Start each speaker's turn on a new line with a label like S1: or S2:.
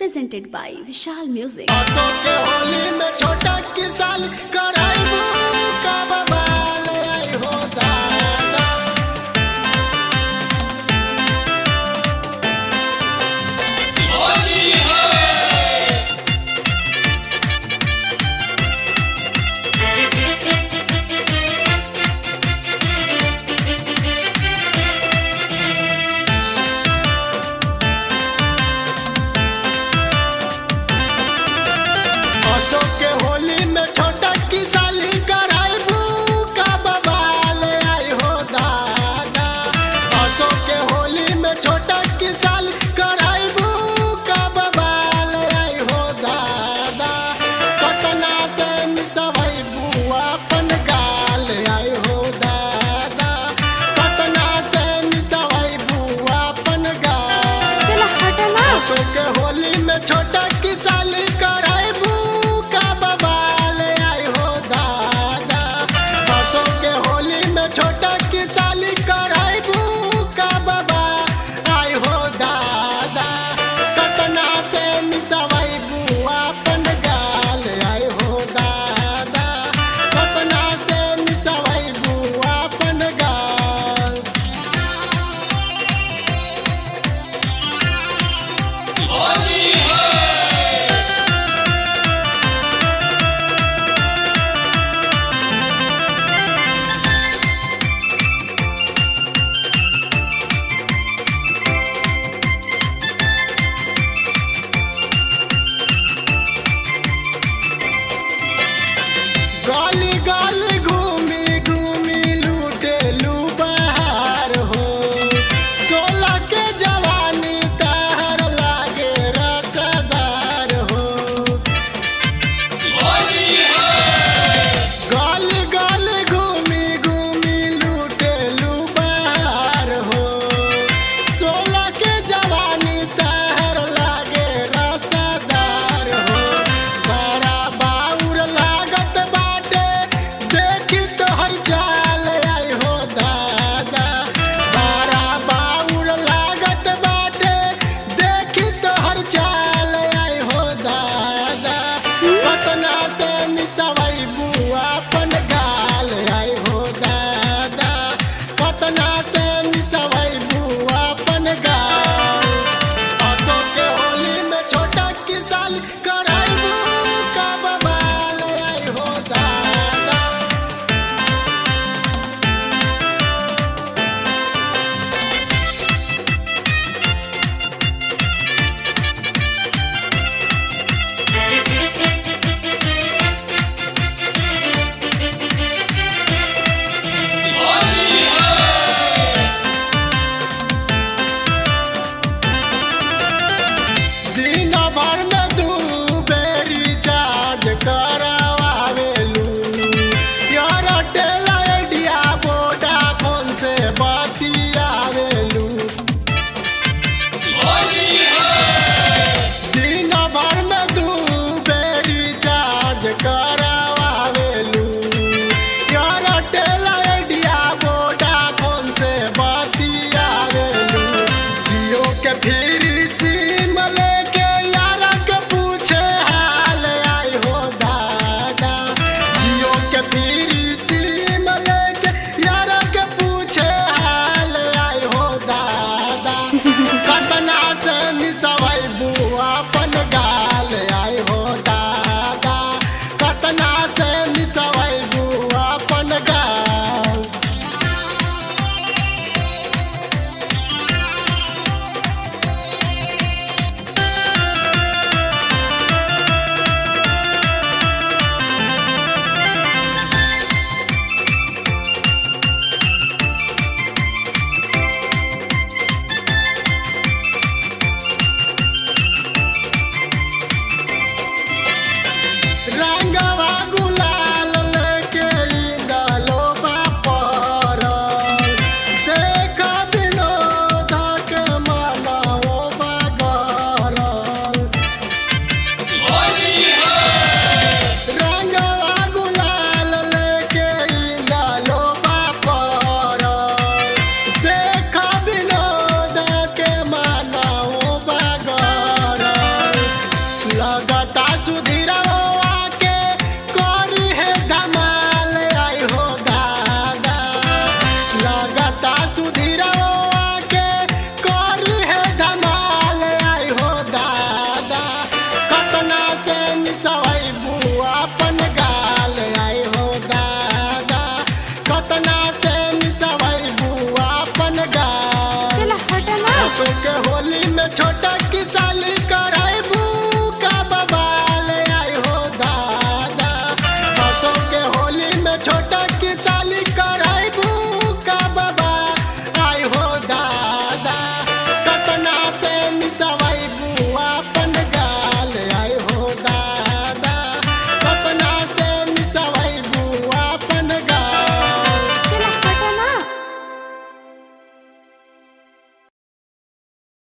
S1: presented by Vishal Music.
S2: आसो के होली में छोटा किसान कराइबू का बवाल आई हो दादा। होली आसो के होली में छोटा किसान कराइबू का बवाल आई हो दादा। आसो के होली में छोटा किसान कराइबू का बवाल आई हो दादा। कतना से मिसवैबू अपन गाल आई हो दादा। कतना से मिसवैबू अपन गाल।
S1: चला हटा ना।
S2: आसो के होली में छोटा किसान कराइबू का बवाल आई हो दादा। आसो के होली में छोटा किसान कराइबू का बवाल आई हो दादा। कतना से मिसवैबू अपन गाल आई हो दादा। कतना से मिसवैबू अपन गाल। होली है छोटा किसाली